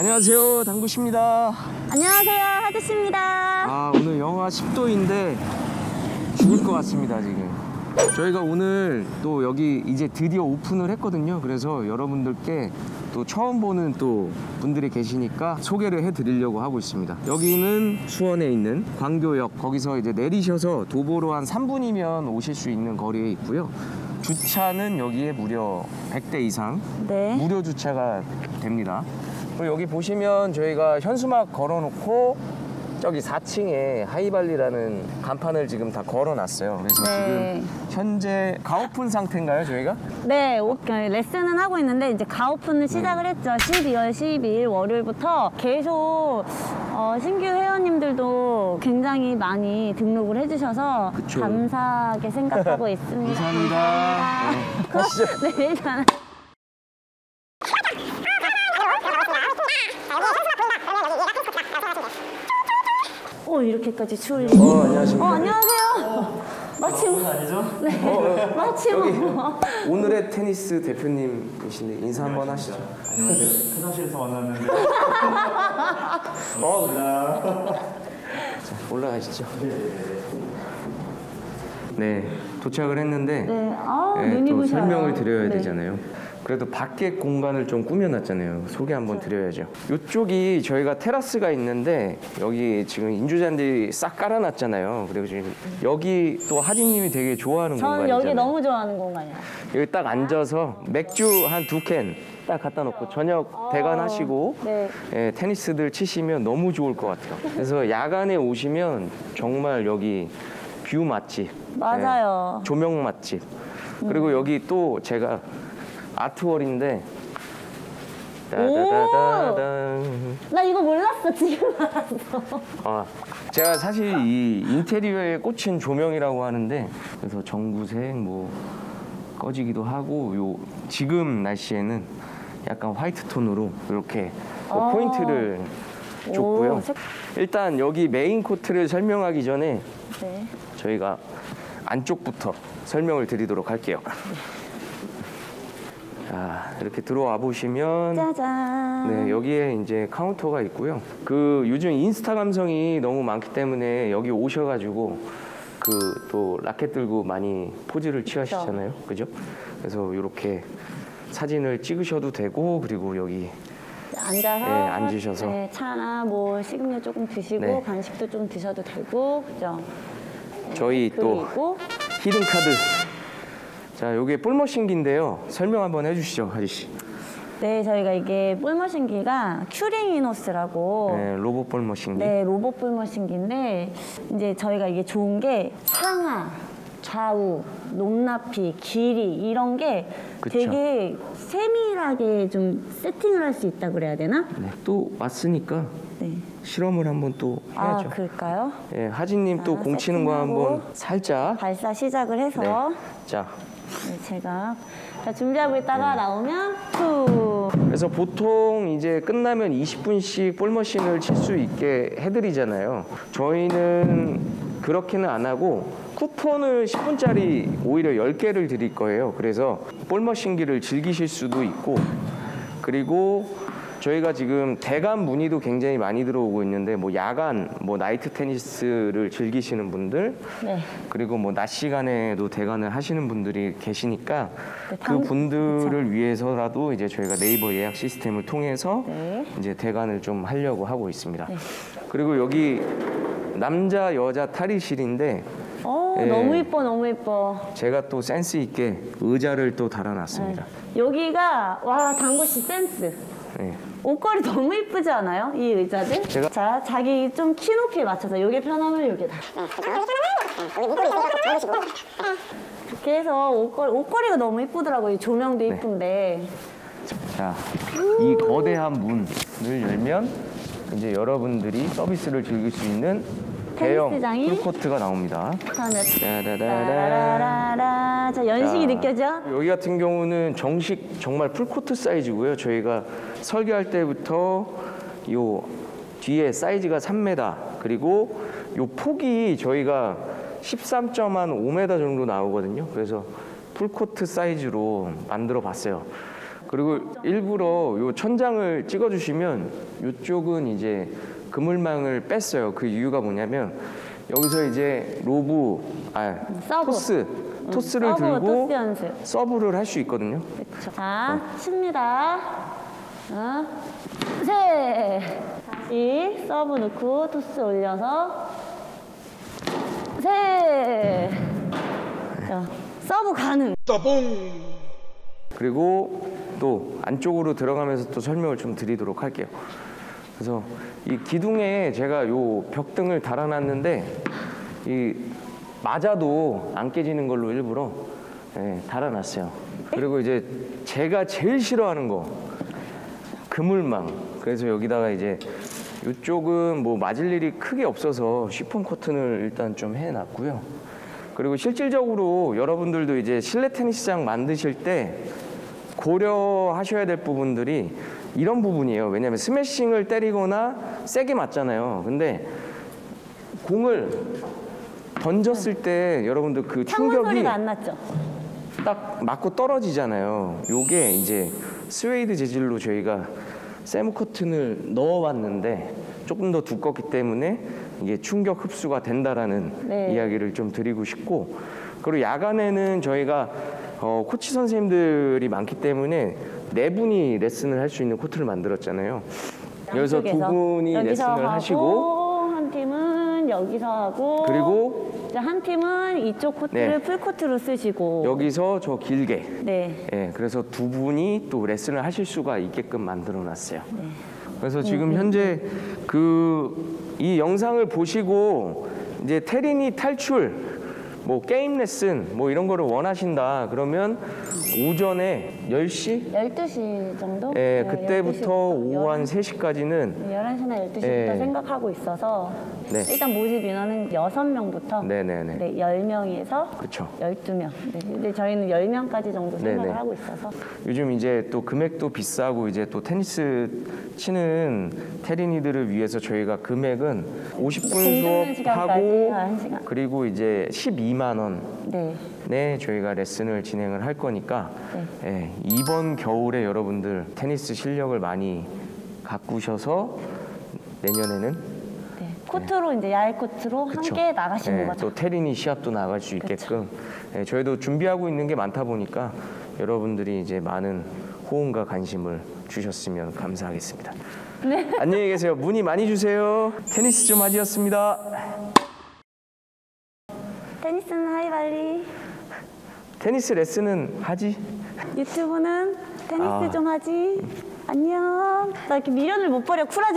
안녕하세요, 당구씨입니다. 안녕하세요, 하주씨입니다. 오늘 영하 10도인데 죽을 것 같습니다, 지금. 저희가 오늘 또 여기 이제 드디어 오픈을 했거든요. 그래서 여러분들께 또 처음 보는 또 분들이 계시니까 소개를 해드리려고 하고 있습니다. 여기는 수원에 있는 광교역, 거기서 이제 내리셔서 도보로 한 3분이면 오실 수 있는 거리에 있고요. 주차는 여기에 무려 100대 이상 네. 무료 주차가 됩니다. 그리고 여기 보시면 저희가 현수막 걸어놓고 저기 4층에 하이발리라는 간판을 지금 다 걸어놨어요. 그래서 네. 지금 현재 가오픈 상태인가요, 저희가? 네, 레슨은 하고 있는데 이제 가오픈을 시작을 했죠. 12월 12일 월요일부터 계속 신규 회원님들도 굉장히 많이 등록을 해주셔서 그쵸. 감사하게 생각하고 있습니다. 감사합니다. 네, 가시죠. 네, 일단. 이렇게까지 추울 일이. 안녕하십니까. 안녕하세요. 마침. 아니죠? 네. 마침. 오늘의 테니스 대표님이신데 인사 한번 하시죠. 안녕하세요. 회사실에서 만났는데. 자, 올라가시죠. 네, 도착을 했는데 네. 또 눈이 설명을 드려야 네. 되잖아요. 그래도 밖에 공간을 좀 꾸며놨잖아요. 소개 한번 드려야죠. 이쪽이 저희가 테라스가 있는데 여기 지금 인조잔디 싹 깔아놨잖아요. 그리고 지금 여기 또 하진님이 되게 좋아하는 저는 공간이잖아요. 여기 너무 좋아하는 공간이에요. 여기 딱 앉아서 맥주 한 2캔 딱 갖다 놓고 저녁 대관하시고 네. 예, 테니스들 치시면 너무 좋을 것 같아요. 그래서 야간에 오시면 정말 여기 뷰 맛집, 맞아요. 예, 조명 맛집. 그리고 여기 또 제가 아트월인데 따다다다단. 나 이거 몰랐어. 지금 알았어. 제가 사실 이 인테리어에 꽂힌 조명이라고 하는데 그래서 전구색 뭐 꺼지기도 하고 요 지금 날씨에는 약간 화이트 톤으로 이렇게 포인트를 줬고요. 일단 여기 메인 코트를 설명하기 전에 네. 저희가 안쪽부터 설명을 드리도록 할게요. 자, 이렇게 들어와 보시면 짜잔. 네, 여기에 이제 카운터가 있고요. 요즘 인스타 감성이 너무 많기 때문에 여기 오셔가지고 또 라켓 들고 많이 포즈를 취하시잖아요. 그죠? 그래서 이렇게 사진을 찍으셔도 되고 그리고 여기 앉아서 앉으셔서 네, 차나 뭐 식음료 조금 드시고 네. 간식도 좀 드셔도 되고 그죠? 저희 또 그리고 히든 카드. 자, 요게 볼머신기인데요. 설명 한번 해주시죠, 하지씨. 네, 저희가 이게 볼머신기가 큐링이노스라고 네, 로봇 볼머신기. 네, 로봇 볼머신기인데 이제 저희가 이게 좋은 게 상하, 좌우, 높낮이, 길이 이런 게 그쵸. 되게 세밀하게 좀 세팅을 할 수 있다고 그래야 되나? 네, 또 왔으니까 네. 실험을 한번 또 해야죠. 그럴까요? 네, 하진님 또 공 치는 거 세팅하고 한번 살짝. 발사 시작을 해서 네. 자, 네, 제가 준비하고 있다가 나오면 툭. 그래서 보통 이제 끝나면 20분씩 볼머신을 칠 수 있게 해드리잖아요. 저희는 그렇게는 안 하고 쿠폰을 10분짜리 오히려 10개를 드릴 거예요. 그래서 볼머신기를 즐기실 수도 있고 그리고 저희가 지금 대관 문의도 굉장히 많이 들어오고 있는데 뭐 야간, 뭐 나이트 테니스를 즐기시는 분들 네. 그리고 뭐 낮 시간에도 대관을 하시는 분들이 계시니까 네, 그 분들을 그쵸. 위해서라도 이제 저희가 네이버 예약 시스템을 통해서 네. 이제 대관을 좀 하려고 하고 있습니다. 네. 그리고 여기 남자 여자 탈의실인데 네. 너무 이뻐, 너무 이뻐. 제가 또 센스 있게 의자를 또 달아놨습니다. 네. 여기가 와 당구씨 센스. 네. 옷걸이 너무 이쁘지 않아요? 이 의자들? 자, 자기 좀 키 높이에 맞춰서 요게 편하면 요게 다. 이렇게 해서 옷걸이가 너무 이쁘더라고요. 이 조명도 이쁜데. 자, 이 거대한 문을 열면 이제 여러분들이 서비스를 즐길 수 있는 대형 테니스장이 풀코트가 나옵니다. 따라라라라. 자, 연식이 느껴져? 여기 같은 경우는 정말 풀코트 사이즈고요. 저희가 설계할 때부터 요 뒤에 사이즈가 3m 그리고 요 폭이 저희가 13.5m 정도 나오거든요. 그래서 풀코트 사이즈로 만들어 봤어요. 그리고 일부러 요 천장을 찍어주시면 이쪽은 이제 그물망을 뺐어요. 그 이유가 뭐냐면 여기서 이제 서브. 토스를 서브, 들고 토스 연습. 서브를 할 수 있거든요. 그쵸. 자, 칩니다. 셋. 다시 서브 넣고 토스 올려서 셋. 자, 서브 가능. 그리고 또 안쪽으로 들어가면서 또 설명을 좀 드리도록 할게요. 그래서 이 기둥에 제가 요 벽등을 달아놨는데 이 맞아도 안 깨지는 걸로 일부러 달아놨어요. 그리고 이제 제가 제일 싫어하는 거 그물망. 그래서 여기다가 이제 이쪽은 뭐 맞을 일이 크게 없어서 시폰 커튼을 일단 좀 해놨고요. 그리고 실질적으로 여러분들도 이제 실내 테니스장 만드실 때 고려하셔야 될 부분들이 이런 부분이에요. 왜냐하면 스매싱을 때리거나 세게 맞잖아요. 근데 공을 던졌을 때 여러분들 그 창문 충격이 소리가 안 났죠? 딱 맞고 떨어지잖아요. 요게 이제 스웨이드 재질로 저희가 세무 커튼을 넣어왔는데 조금 더 두껍기 때문에 이게 충격 흡수가 된다라는 네. 이야기를 좀 드리고 싶고, 그리고 야간에는 저희가 코치 선생님들이 많기 때문에 네 분이 레슨을 할 수 있는 코트를 만들었잖아요. 여기서 두 분이 레슨을 하시고 한 팀은 여기서 하고 그리고 이제 한 팀은 이쪽 코트를 네. 풀코트로 쓰시고 여기서 저 길게 네. 예, 그래서 두 분이 또 레슨을 하실 수가 있게끔 만들어 놨어요. 그래서 지금 현재 이 영상을 보시고 이제 테린이 탈출, 뭐 게임 레슨 뭐 이런 거를 원하신다 그러면 오전에 10시? 12시 정도? 예, 네, 그때부터 12시부터 오후 한 3시까지는 11시나 12시부터 예. 생각하고 있어서 네. 일단 모집 인원은 6명부터 네네네. 네, 10명에서 그쵸. 12명. 네, 근데 저희는 10명까지 정도 생각을 네네. 하고 있어서 요즘 이제 또 금액도 비싸고 이제 또 테니스 치는 테린이들을 위해서 저희가 금액은 50분 공정한 시간까지 수업하고 1시간. 그리고 이제 12만 원 네. 저희가 레슨을 진행을 할 거니까 네. 예, 이번 겨울에 여러분들 테니스 실력을 많이 가꾸셔서 내년에는 네. 코트로 이제 야외 코트로 그쵸. 함께 나가시는 예, 거죠. 또 테린이 시합도 나갈 수 있게끔 예, 저희도 준비하고 있는 게 많다 보니까 여러분들이 이제 많은 호응과 관심을 주셨으면 감사하겠습니다. 네. 안녕히 계세요. 문의 많이 주세요. 테니스 좀 하지였습니다. 테니스는 하이발리, 테니스 레슨은 하지? 유튜브는 테니스 아. 좀 하지. 안녕. 나 이렇게 미련을 못 버려 쿨하지.